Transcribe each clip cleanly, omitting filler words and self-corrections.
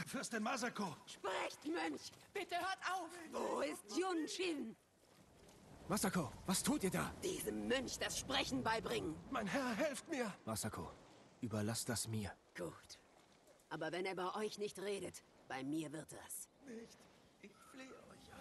Fürstin Masako! Sprecht, Mönch! Bitte hört auf! Wo ist Junshin? Masako, was tut ihr da? Diesem Mönch das Sprechen beibringen. Mein Herr, helft mir! Masako, überlasst das mir. Gut. Aber wenn er bei euch nicht redet, bei mir wird er's. Nicht. Ich flehe euch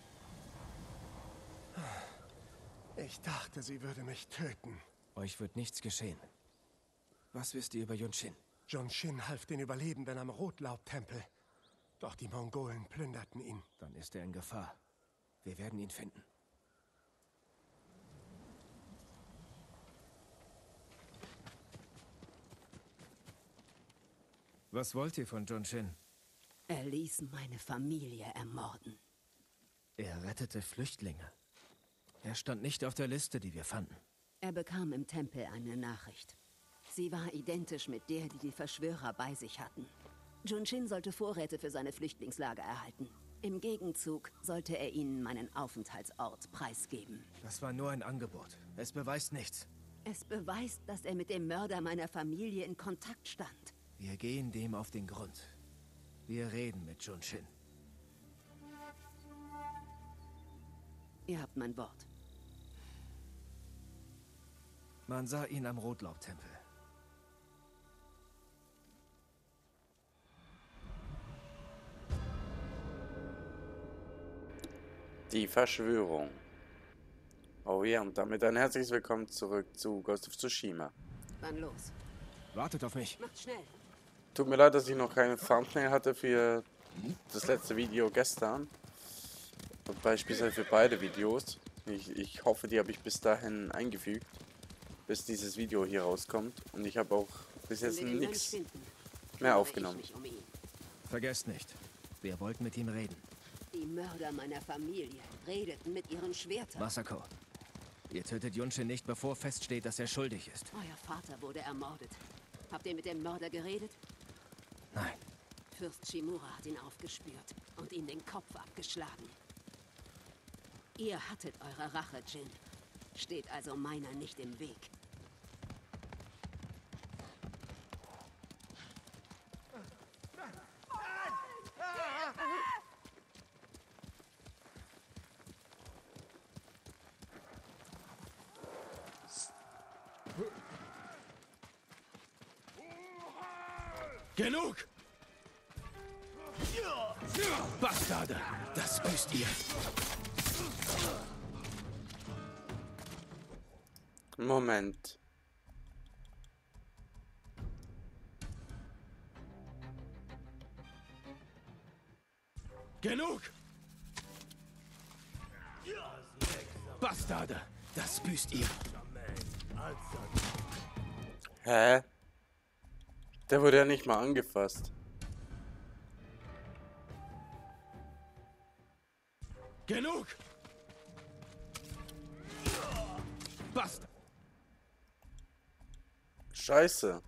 an. Ich dachte, sie würde mich töten. Euch wird nichts geschehen. Was wisst ihr über Junshin? Junshin half den Überlebenden am Rotlaubtempel. Doch die Mongolen plünderten ihn. Dann ist er in Gefahr. Wir werden ihn finden. Was wollt ihr von Junshin? Er ließ meine Familie ermorden. Er rettete Flüchtlinge. Er stand nicht auf der Liste, die wir fanden. Er bekam im Tempel eine Nachricht. Sie war identisch mit der, die die Verschwörer bei sich hatten. Junshin sollte Vorräte für seine Flüchtlingslager erhalten. Im Gegenzug sollte er ihnen meinen Aufenthaltsort preisgeben. Das war nur ein Angebot. Es beweist nichts. Es beweist, dass er mit dem Mörder meiner Familie in Kontakt stand. Wir gehen dem auf den Grund. Wir reden mit Junshin. Ihr habt mein Wort. Man sah ihn am Rotlaubtempel. Die Verschwörung. Oh ja, und damit ein herzliches Willkommen zurück zu Ghost of Tsushima. Dann los. Wartet auf mich. Macht schnell. Tut mir leid, dass ich noch keine Thumbnail hatte für das letzte Video gestern. Und beispielsweise für beide Videos. Ich hoffe, die habe ich bis dahin eingefügt, bis dieses Video hier rauskommt. Und ich habe auch bis jetzt Wenn wir den Mönch nichts finden, mehr kümmere aufgenommen. ich mich um ihn. Vergesst nicht. Wir wollten mit ihm reden. Die Mörder meiner Familie redeten mit ihren Schwertern. Masako, ihr tötet Junshin nicht, bevor feststeht, dass er schuldig ist. Euer Vater wurde ermordet. Habt ihr mit dem Mörder geredet? Nein. Fürst Shimura hat ihn aufgespürt und ihm den Kopf abgeschlagen. Ihr hattet eure Rache, Jin. Steht also meiner nicht im Weg. Genug! Bastarde! Das büßt ihr! Moment. Genug! Bastarde! Das büßt ihr! Hä? Der wurde ja nicht mal angefasst. Genug! Bastard! Scheiße.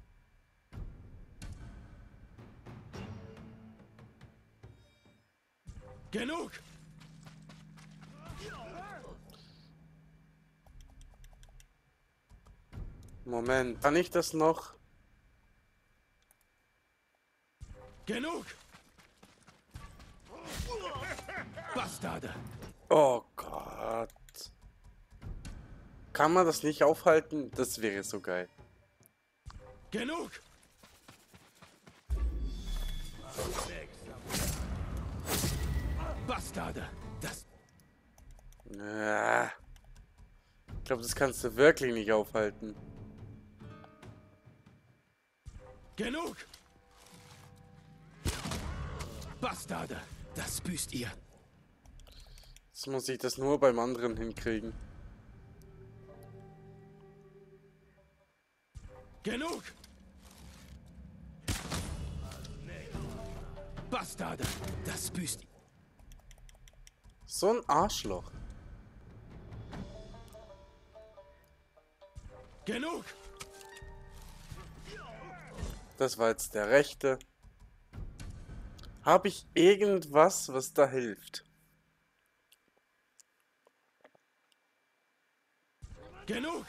Genug! Moment, kann ich das noch? Genug! Bastarde! Oh Gott. Kann man das nicht aufhalten? Das wäre so geil. Genug! Bastarde! Das... Ich glaube, das kannst du wirklich nicht aufhalten. Genug! Bastarde! Das büßt ihr! Jetzt muss ich das nur beim anderen hinkriegen. Genug! Bastarde! Das büßt ihr! So ein Arschloch. Genug! Das war jetzt der rechte. Habe ich irgendwas, was da hilft? Genug!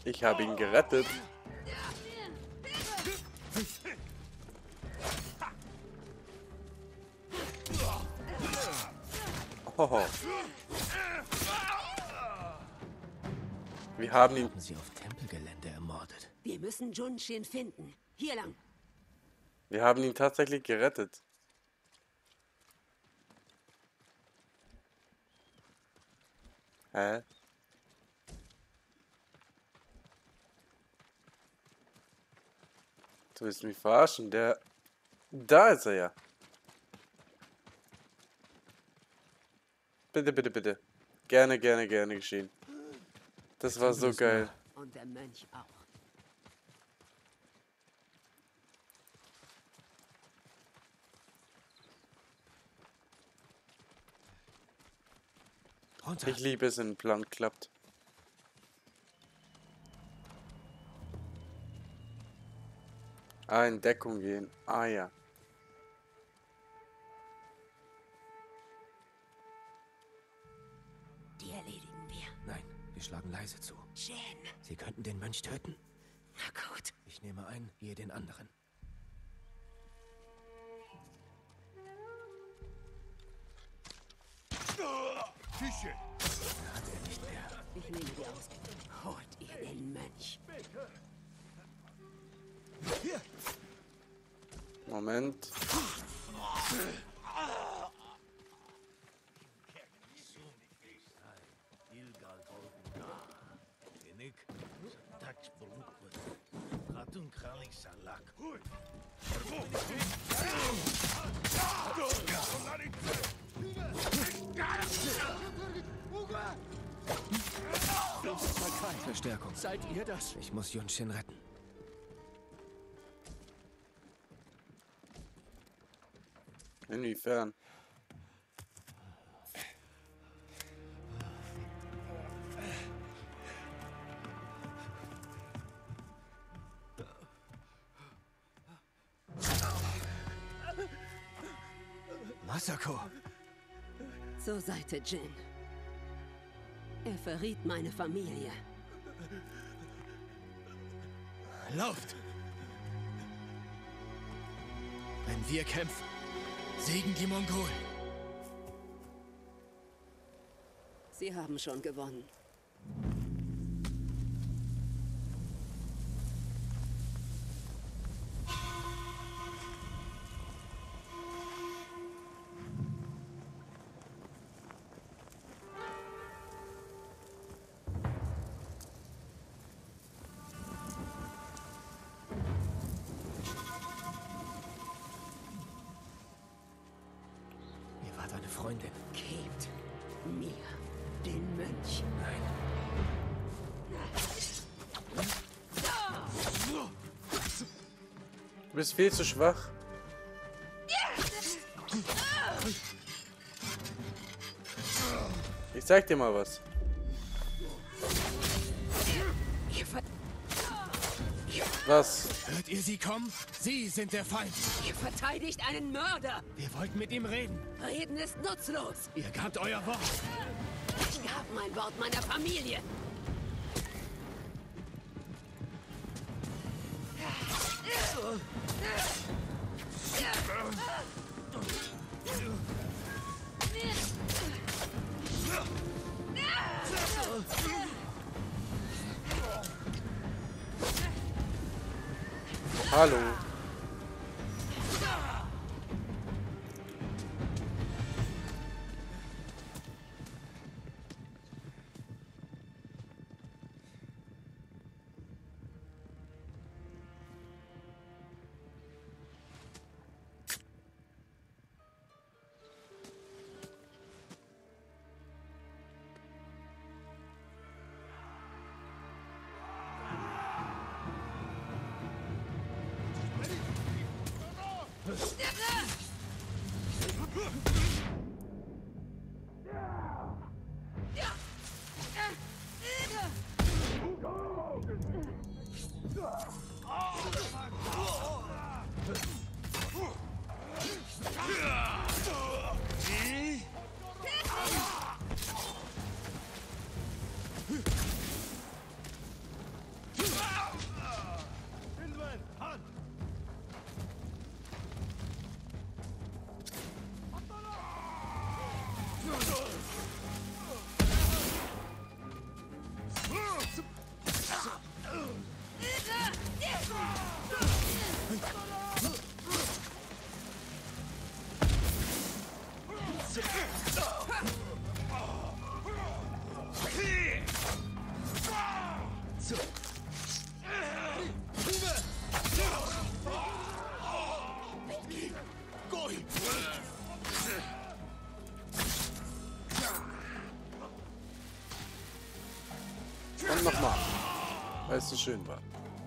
Ich habe ihn gerettet. Oh. Wir haben ihn. Haben sie auf Tempelgelände ermordet. Wir müssen Junshin finden. Hier lang. Wir haben ihn tatsächlich gerettet. Hä? Du willst mich verarschen? Da ist er ja. Bitte, bitte, bitte. Gerne, gerne, gerne geschehen. Das war so geil. Und der Mönch auch. Runter. Ich liebe es, wenn ein Plan klappt. In Deckung gehen. Ah ja. Die erledigen wir. Nein, wir schlagen leise zu. Jin. Sie könnten den Mönch töten. Na gut. Ich nehme einen, ihr den anderen. Hat er nicht mehr. Ich nehme die aus. Holt ihr den Mönch. Moment. Verstärkung. Seid ihr das? Ich muss Junshin retten. Inwiefern? Masako! Zur Seite, Jin. Er verriet meine Familie. Lauft! Wenn wir kämpfen, siegen die Mongolen. Sie haben schon gewonnen. Ihr wart eine Freundin. Gebt mir den Mönch. Nein. Du bist viel zu schwach. Ich zeig dir mal was. Was? Hört ihr sie kommen? Sie sind der Feind. Ihr verteidigt einen Mörder. Wir wollten mit ihm reden. Reden ist nutzlos. Ihr gabt euer Wort. Ich gab mein Wort meiner Familie. Hallo. Und nochmal, weil es so schön war.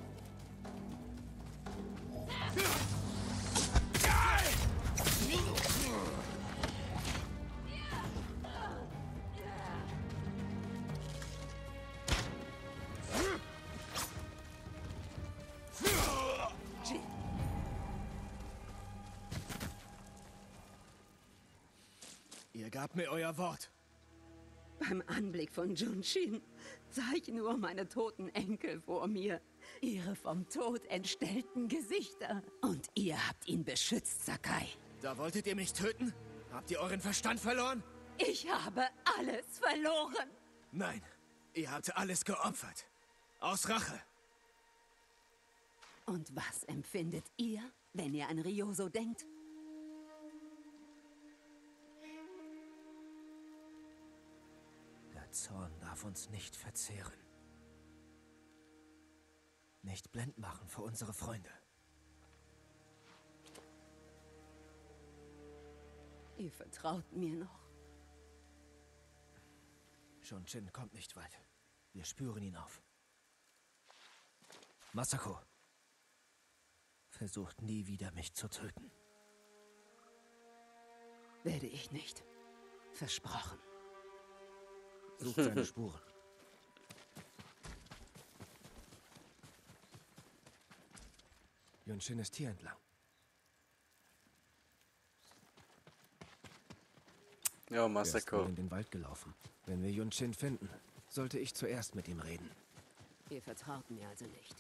Ihr gabt mir euer Wort. Beim Anblick von Junshin sah ich nur meine toten Enkel vor mir. Ihre vom Tod entstellten Gesichter. Und ihr habt ihn beschützt, Sakai. Da wolltet ihr mich töten? Habt ihr euren Verstand verloren? Ich habe alles verloren. Nein, ihr habt alles geopfert. Aus Rache. Und was empfindet ihr, wenn ihr an Ryoso denkt? Der Zorn darf uns nicht verzehren. Nicht blind machen für unsere Freunde. Ihr vertraut mir noch. Junshin kommt nicht weit. Wir spüren ihn auf. Masako, versucht nie wieder, mich zu töten. Werde ich nicht. Versprochen. Sucht seine Spuren. Junshin ist hier entlang. Ja, Er ist Masako. wohl in den Wald gelaufen. Wenn wir Junshin finden, sollte ich zuerst mit ihm reden. Ihr vertraut mir also nicht.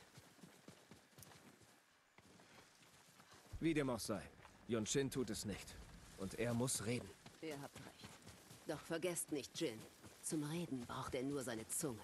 Wie dem auch sei. Junshin tut es nicht. Und er muss reden. Ihr habt recht. Doch vergesst nicht, Jin. Zum Reden braucht er nur seine Zunge.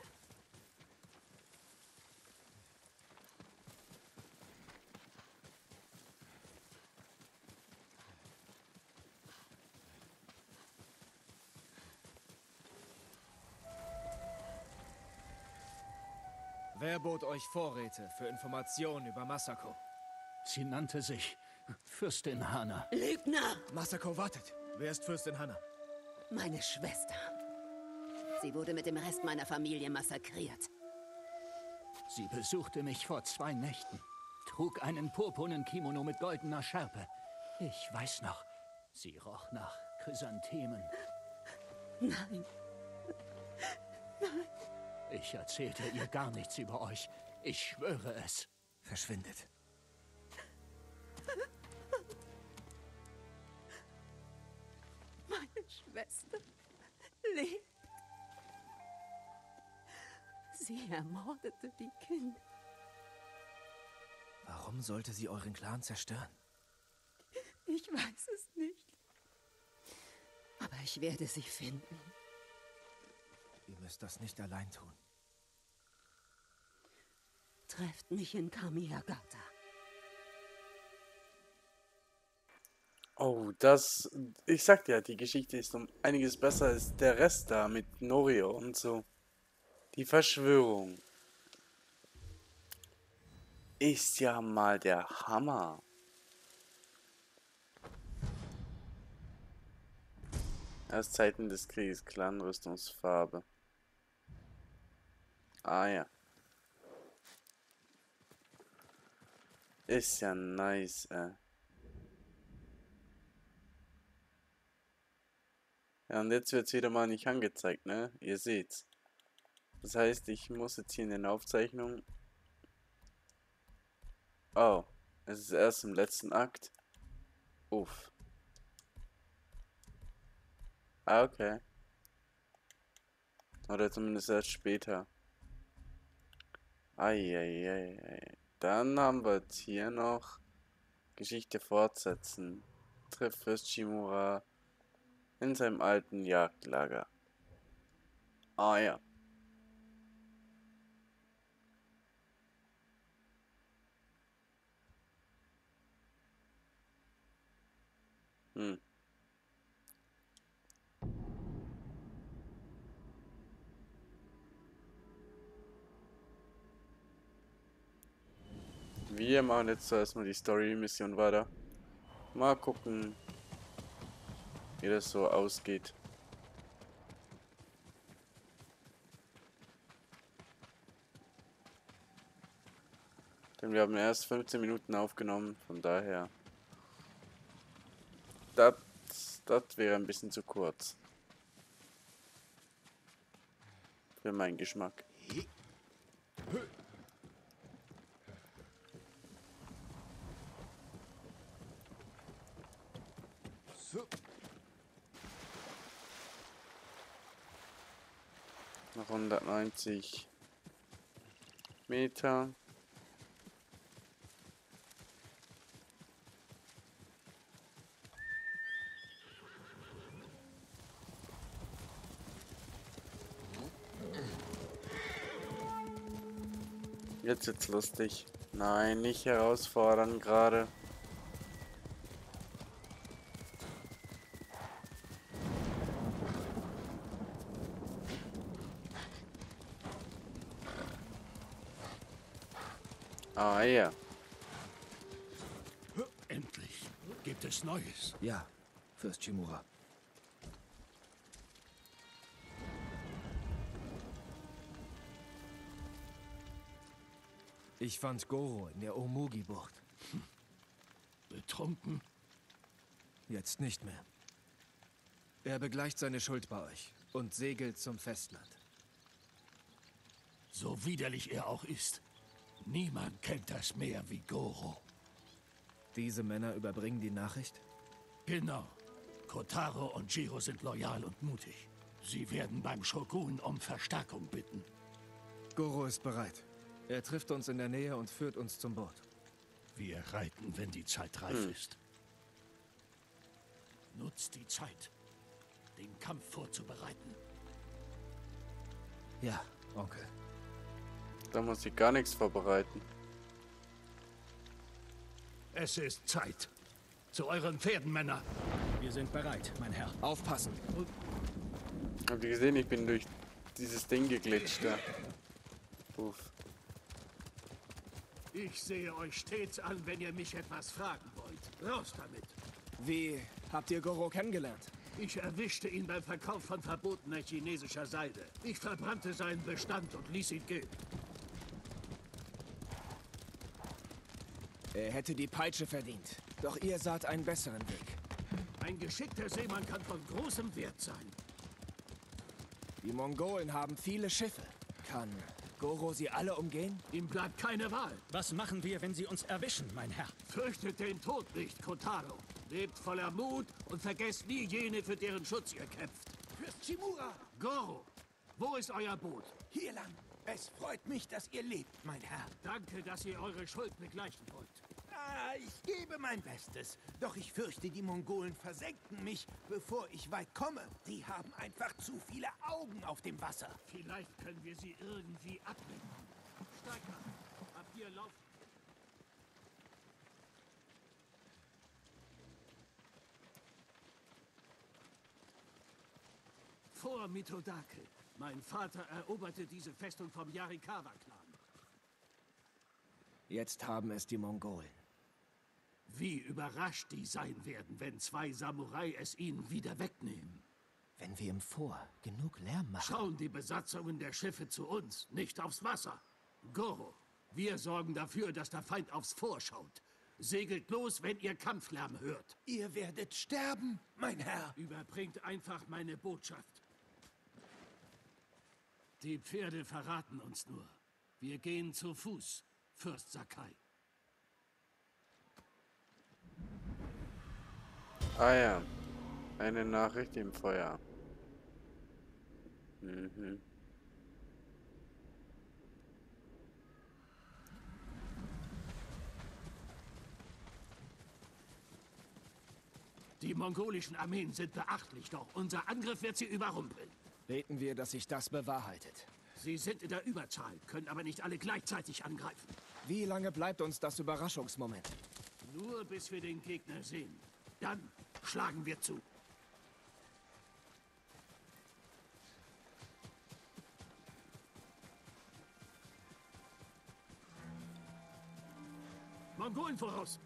Wer bot euch Vorräte für Informationen über Masako? Sie nannte sich Fürstin Hana. Lügner! Masako wartet. Wer ist Fürstin Hana? Meine Schwester. Sie wurde mit dem Rest meiner Familie massakriert. Sie besuchte mich vor 2 Nächten, trug einen purpurnen Kimono mit goldener Schärpe. Ich weiß noch, sie roch nach Chrysanthemen. Nein. Ich erzählte ihr gar nichts über euch. Ich schwöre es. Verschwindet. Meine Schwester lebt. Sie ermordete die Kinder. Warum sollte sie euren Clan zerstören? Ich weiß es nicht. Aber ich werde sie finden. Ihr müsst das nicht allein tun. Trefft mich in Kamiyagata. Oh, das... Ich sag ja, die Geschichte ist um einiges besser als der Rest da mit Norio und so. Die Verschwörung ist ja mal der Hammer. Aus Zeiten des Krieges, Clan-Rüstungsfarbe. Ah ja. Ist ja nice, Ja, und jetzt wird's wieder mal nicht angezeigt, ne? Ihr seht's. Das heißt, ich muss jetzt hier in den Aufzeichnungen... Oh, es ist erst im letzten Akt. Uff. Ah, okay. Oder zumindest erst später. Eieiei. Dann haben wir jetzt hier noch Geschichte fortsetzen. Trifft Fürst Shimura. in seinem alten Jagdlager. Ah ja. Hm. Wir machen jetzt erstmal die Story-Mission weiter. Mal gucken, wie das so ausgeht. Denn wir haben erst 15 Minuten aufgenommen, von daher. Das wäre ein bisschen zu kurz. Für meinen Geschmack. Noch 190 Meter. Jetzt wird's lustig. Nein, nicht herausfordern gerade. Ah ja. Endlich. Gibt es Neues? Ja, Fürst Shimura. Ich fand Goro in der Omugi-Bucht. Betrunken? Jetzt nicht mehr. Er begleicht seine Schuld bei euch und segelt zum Festland. So widerlich er auch ist. Niemand kennt das Meer wie Goro. Diese Männer überbringen die Nachricht? Genau. Kotaro und Jiro sind loyal und mutig. Sie werden beim Shogun um Verstärkung bitten. Goro ist bereit. Er trifft uns in der Nähe und führt uns zum Boot. Wir reiten, wenn die Zeit reif ist. Nutzt die Zeit, den Kampf vorzubereiten. Ja, Onkel. Da muss ich gar nichts vorbereiten. Es ist Zeit. Zu euren Pferden, Männer. Wir sind bereit, mein Herr. Aufpassen. Habt ihr gesehen, ich bin durch dieses Ding geglitscht da. Puff. Ich sehe euch stets an, wenn ihr mich etwas fragen wollt. Raus damit. Wie habt ihr Goro kennengelernt? Ich erwischte ihn beim Verkauf von verbotener chinesischer Seide. Ich verbrannte seinen Bestand und ließ ihn gehen. Er hätte die Peitsche verdient. Doch ihr saht einen besseren Weg. Ein geschickter Seemann kann von großem Wert sein. Die Mongolen haben viele Schiffe. Kann Goro sie alle umgehen? Ihm bleibt keine Wahl. Was machen wir, wenn sie uns erwischen, mein Herr? Fürchtet den Tod nicht, Kotaro. Lebt voller Mut und vergesst nie jene, für deren Schutz ihr kämpft. Fürst Shimura, Goro, wo ist euer Boot? hier lang. Es freut mich, dass ihr lebt, mein Herr. Danke, dass ihr eure Schuld begleichen wollt. Ah, ich gebe mein Bestes. Doch ich fürchte, die Mongolen versenken mich, bevor ich weit komme. Sie haben einfach zu viele Augen auf dem Wasser. Vielleicht können wir sie irgendwie ablenken. Steigt ab. Habt ihr Lauf... Vor Mitodake. Mein Vater eroberte diese Festung vom Yarikawa-Clan. Jetzt haben es die Mongolen. Wie überrascht die sein werden, wenn zwei Samurai es ihnen wieder wegnehmen. Wenn wir im Fort genug Lärm machen. Schauen die Besatzungen der Schiffe zu uns, nicht aufs Wasser. Goro, wir sorgen dafür, dass der Feind aufs Fort schaut. Segelt los, wenn ihr Kampflärm hört. Ihr werdet sterben, mein Herr. Überbringt einfach meine Botschaft. Die Pferde verraten uns nur. Wir gehen zu Fuß, Fürst Sakai. Ah ja. Eine Nachricht im Feuer. Mhm. Die mongolischen Armeen sind beachtlich, doch unser Angriff wird sie überrumpeln. Beten wir, dass sich das bewahrheitet. Sie sind in der Überzahl, können aber nicht alle gleichzeitig angreifen. Wie lange bleibt uns das Überraschungsmoment? Nur bis wir den Gegner sehen. Dann schlagen wir zu. Mongolen voraus!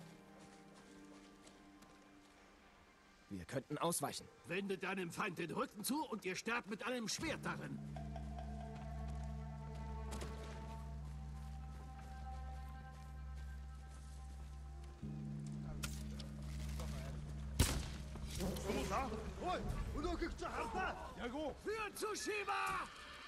Wir könnten ausweichen. Wende deinem Feind den Rücken zu und ihr sterbt mit einem Schwert darin. Für Tsushima!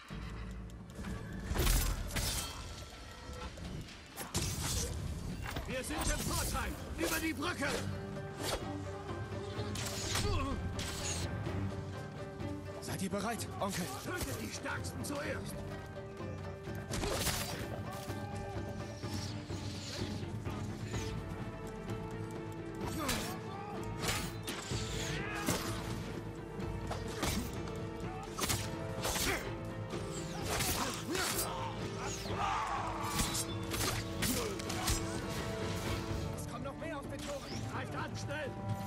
Wir sind im Vorteil! Über die Brücke! Seid ihr bereit, Onkel? Tötet die Stärksten zuerst! Es kommen noch mehr auf den Toren. Greift an, schnell!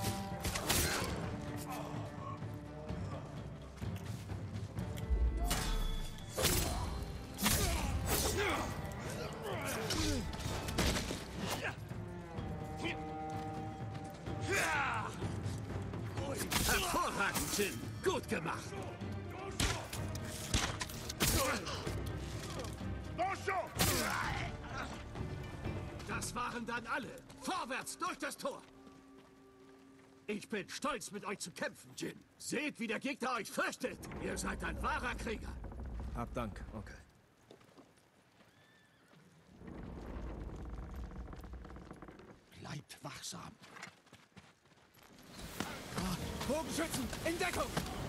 Hervorragend, Jin. Gut gemacht. Das waren dann alle. Vorwärts durch das Tor. Ich bin stolz, mit euch zu kämpfen, Jin. Seht, wie der Gegner euch fürchtet. Ihr seid ein wahrer Krieger. Hab Dank, Onkel. Bleibt wachsam. Bogenschützen, in Deckung!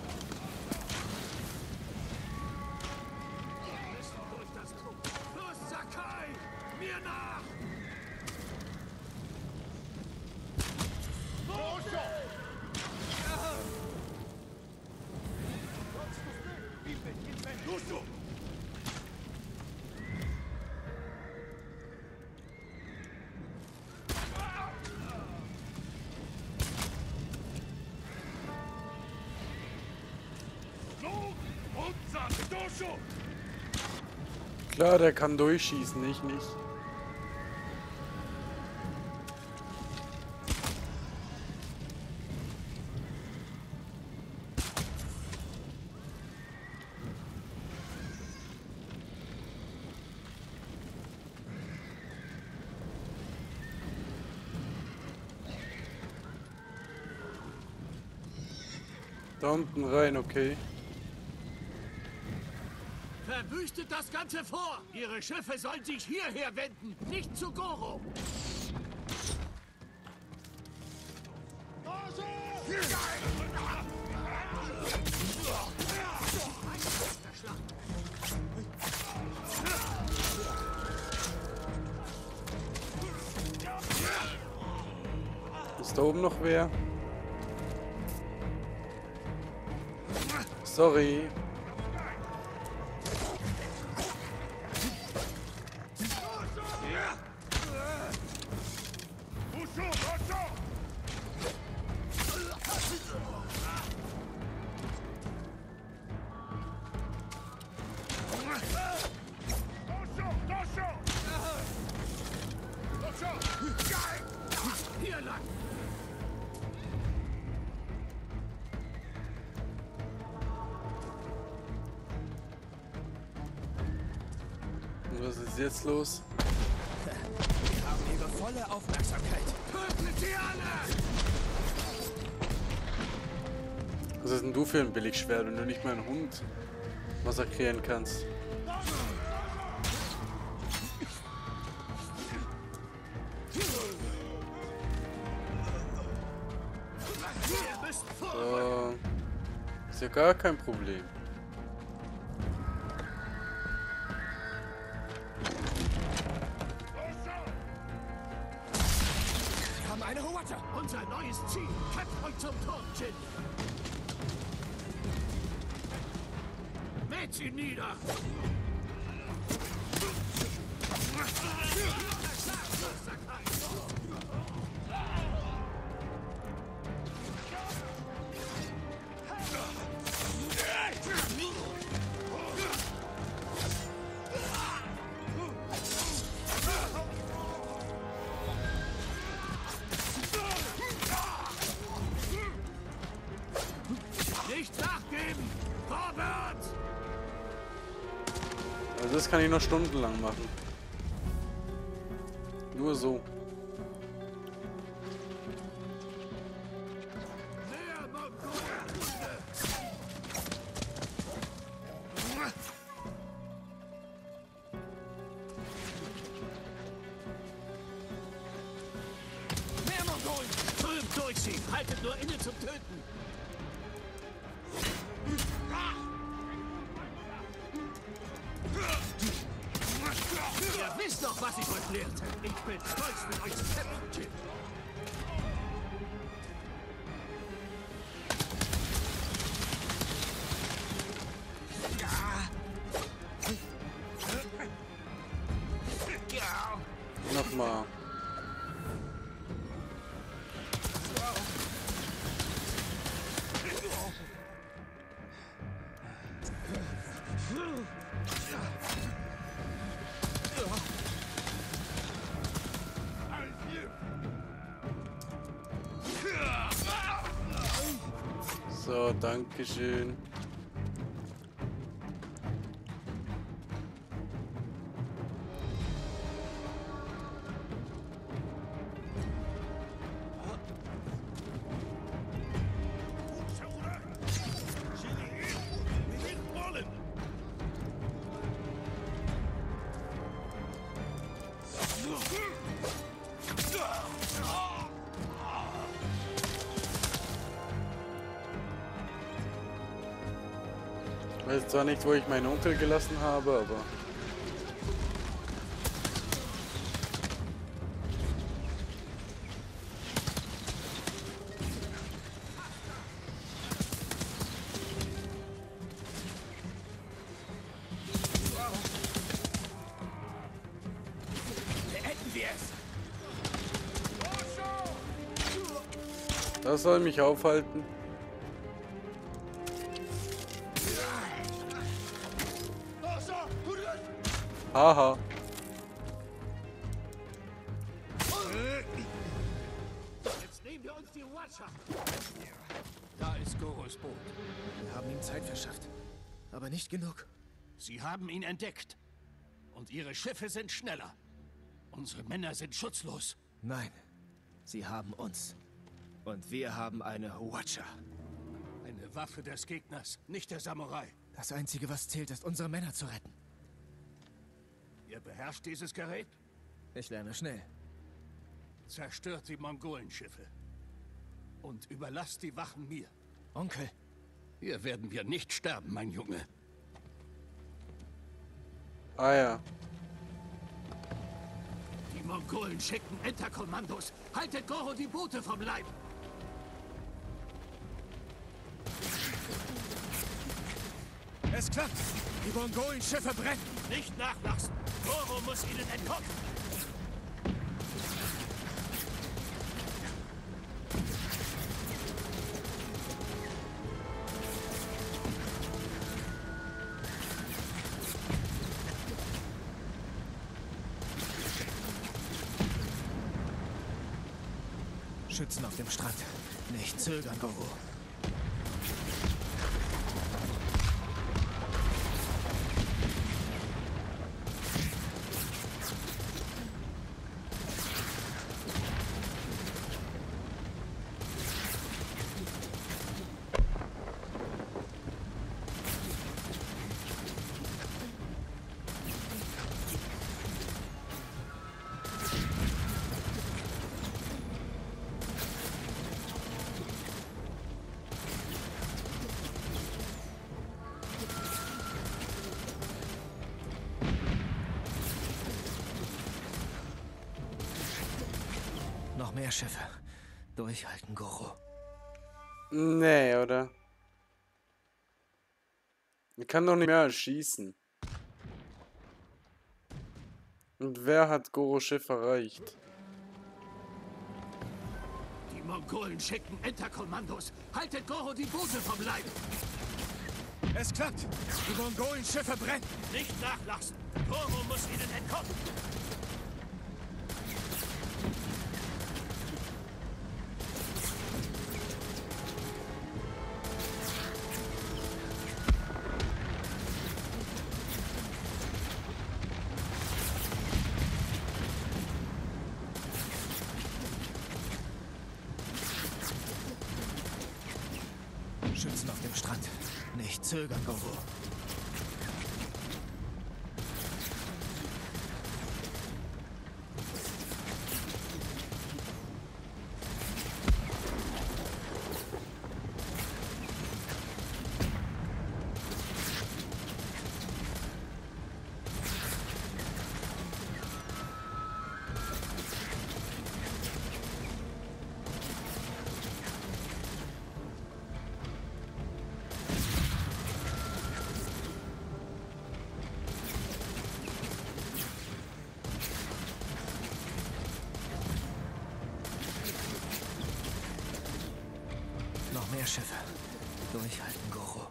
Wir müssen durch das Tor. Los, Sakai! Mir nach! Klar, der kann durchschießen, ich nicht. Da unten rein, okay. Verwüstet das ganze Fort! Ihre Schiffe sollen sich hierher wenden, nicht zu Goro! Ist da oben noch wer? Sorry. Hier lang! Was ist jetzt los? Wir haben ihre volle Aufmerksamkeit. Tötet sie alle! Was ist denn du für ein Billigschwert, wenn du nicht mal einen Hund massakrieren kannst? Ihr müsst vor! So. Ist ja gar kein Problem. Wir haben eine Huata. Unser neues Ziel! Kämpft euch zum Tor! Mäht sie nieder! Nicht nachgeben! Vorwärts! Also das kann ich noch stundenlang machen. Nur so. Mehr Mongolen! Mehr Mongolen! Strömt durch sie! Haltet nur inne zum Töten! Ihr wisst doch, was ich euch lehrte. Ich bin stolz, mit euch zu kämpfen, Jin. Nochmal. So, dankeschön. Ich weiß zwar nicht, wo ich meinen Onkel gelassen habe, aber... Beenden wir es! Das soll mich aufhalten. Haha. Jetzt nehmen wir uns die Watcher! Da ist Goros Boot. Wir haben ihm Zeit verschafft. Aber nicht genug. Sie haben ihn entdeckt. Und ihre Schiffe sind schneller. Unsere Männer sind schutzlos. Nein, sie haben uns. Und wir haben eine Watcher. Eine Waffe des Gegners, nicht der Samurai. Das Einzige, was zählt, ist, unsere Männer zu retten. Ihr beherrscht dieses Gerät? Ich lerne schnell. Zerstört die Mongolenschiffe. Und überlasst die Wachen mir. Onkel, Hier werden wir nicht sterben, mein Junge. Ah ja. Die Mongolen schicken Enterkommandos. Haltet Goro die Boote vom Leib. es klappt. Die Mongolen-Schiffe brennen. Nicht nachlassen. Goro muss ihnen entkommen. Schützen auf dem Strand. Nicht zögern, Goro. Noch mehr Schiffe. Durchhalten, Goro. Nee, oder? Ich kann doch nicht mehr schießen. Und wer hat Goros Schiff erreicht? Die Mongolen schicken Enterkommandos. Haltet Goro die Boote vom Leib. Es klappt! Die Mongolen-Schiffe brennen! Nicht nachlassen. Goro muss ihnen entkommen. Schützen auf dem Strand. Nicht zögern, Goro. Noch mehr Schiffe. Durchhalten, Goro.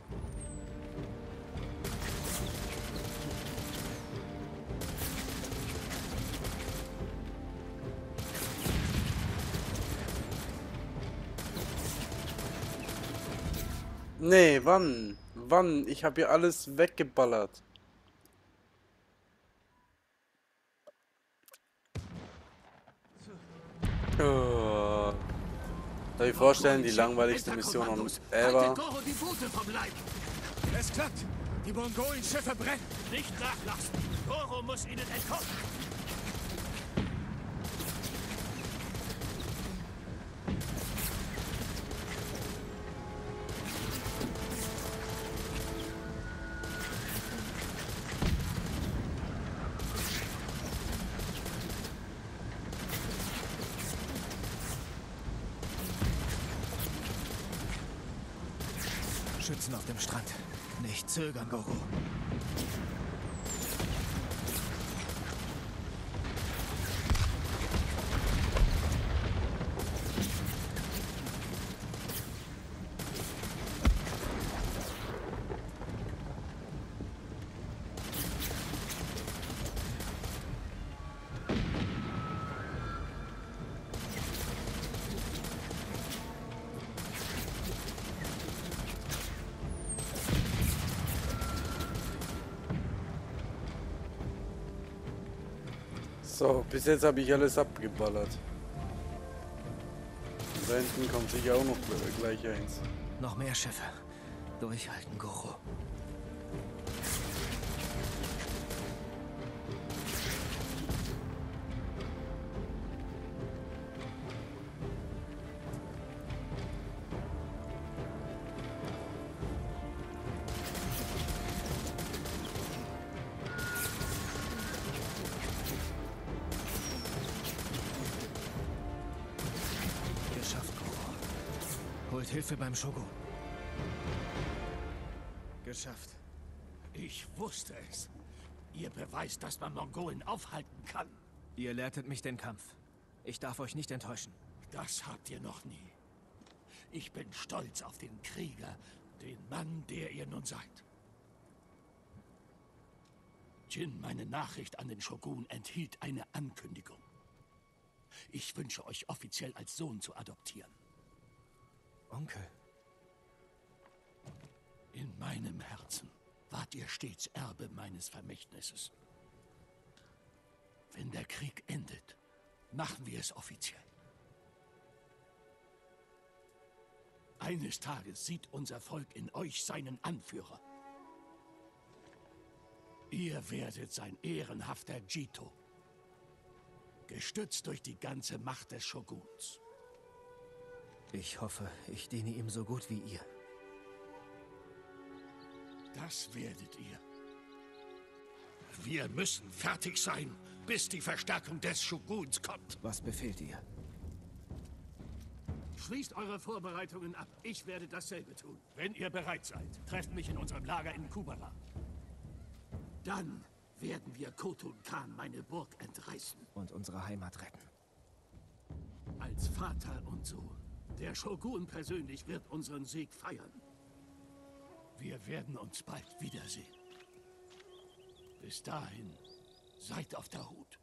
Nee, wann? Wann? Ich habe hier alles weggeballert. Oh. Darf ich vorstellen, die langweiligste Mission ever. Haltet Goro die Boote vom Leib. Es klappt! Die Mongolen-Schiffe brennen! Nicht nachlassen. Goro muss ihnen entkommen. Schützen auf dem Strand. Nicht zögern, Goro. So, bis jetzt habe ich alles abgeballert. Und da hinten kommt sicher auch noch gleich eins. Noch mehr Schiffe. Durchhalten, Goro. Geschafft, Goro. Holt Hilfe beim Shogun. Geschafft. Ich wusste es. Ihr beweist, dass man Mongolen aufhalten kann. Ihr lehrtet mich den Kampf. Ich darf euch nicht enttäuschen. Das habt ihr noch nie. Ich bin stolz auf den Krieger, den Mann, der ihr nun seid. Jin, meine Nachricht an den Shogun enthielt eine Ankündigung. Ich wünsche euch offiziell als Sohn zu adoptieren. Onkel. In meinem Herzen wart ihr stets Erbe meines Vermächtnisses. Wenn der Krieg endet, machen wir es offiziell. Eines Tages sieht unser Volk in euch seinen Anführer. Ihr werdet sein ehrenhafter Jito, gestützt durch die ganze Macht des Shoguns. Ich hoffe, ich diene ihm so gut wie ihr. Das werdet ihr. Wir müssen fertig sein, bis die Verstärkung des Shoguns kommt. Was befehlt ihr? Schließt eure Vorbereitungen ab. Ich werde dasselbe tun. Wenn ihr bereit seid, trefft mich in unserem Lager in Kubara. Dann werden wir Khotun Khan meine Burg entreißen. Und unsere Heimat retten. Als Vater und Sohn. Der Shogun persönlich wird unseren Sieg feiern. Wir werden uns bald wiedersehen. Bis dahin, seid auf der Hut.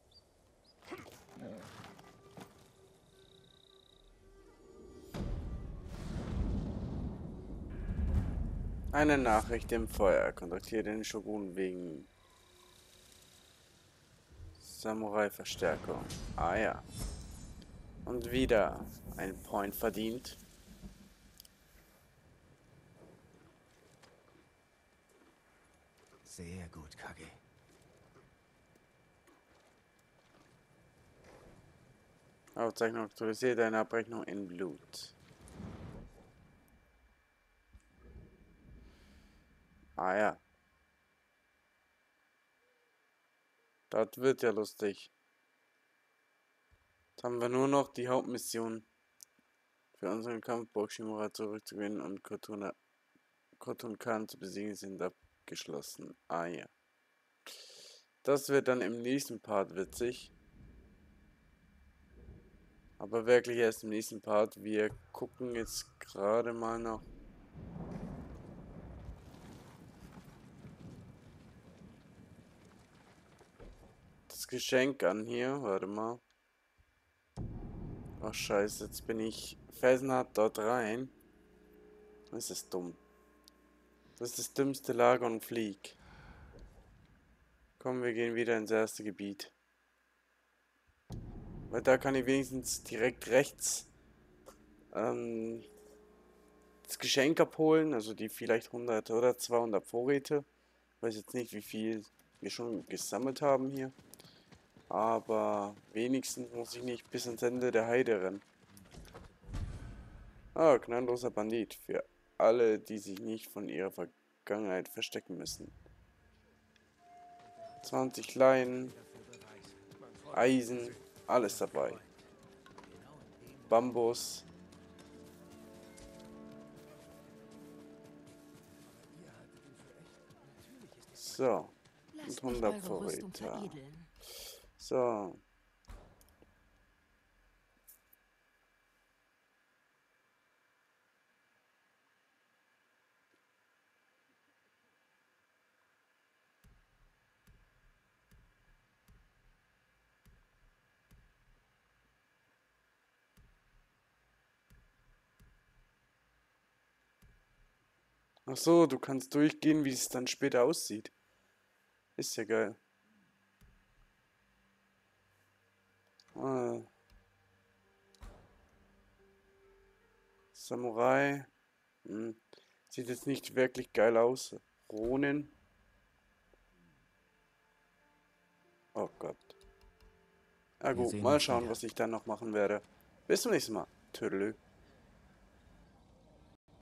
Eine Nachricht im Feuer. Kontaktiere den Shogun wegen Samurai-Verstärkung. Ah ja. Und wieder ein Point verdient. Sehr gut, Kage. Aufzeichnung aktualisiert, eine Abrechnung in Blut. Ah ja. Das wird ja lustig. Jetzt haben wir nur noch die Hauptmission für unseren Kampfburg Shimura zurückzugewinnen und Khotun Khan zu besiegen, sind abgeschlossen. Ah ja. Das wird dann im nächsten Part witzig. Aber wirklich erst im nächsten Part. Wir gucken jetzt gerade mal noch. Das Geschenk an hier. Warte mal. Ach scheiße, jetzt bin ich felsenhart dort rein. Das ist dumm. Das ist das dümmste Lager und Flieg. Komm, wir gehen wieder ins erste Gebiet. Weil da kann ich wenigstens direkt rechts das Geschenk abholen. Also die vielleicht 100 oder 200 Vorräte. Ich weiß jetzt nicht, wie viel wir schon gesammelt haben hier. Aber wenigstens muss ich nicht bis ans Ende der Heide rennen. Ah, gnadenloser Bandit. Für alle, die sich nicht von ihrer Vergangenheit verstecken müssen. 20 Leinen, Eisen, alles dabei. Bambus. So. Und 100 Vorräte. So. Ach so, du kannst durchgehen, wie es dann später aussieht. Ist ja geil. Ah. Samurai. Sieht jetzt nicht wirklich geil aus. Ronin. Oh Gott. Ja gut, mal schauen, was ich dann noch machen werde. Bis zum nächsten Mal. Tschüss.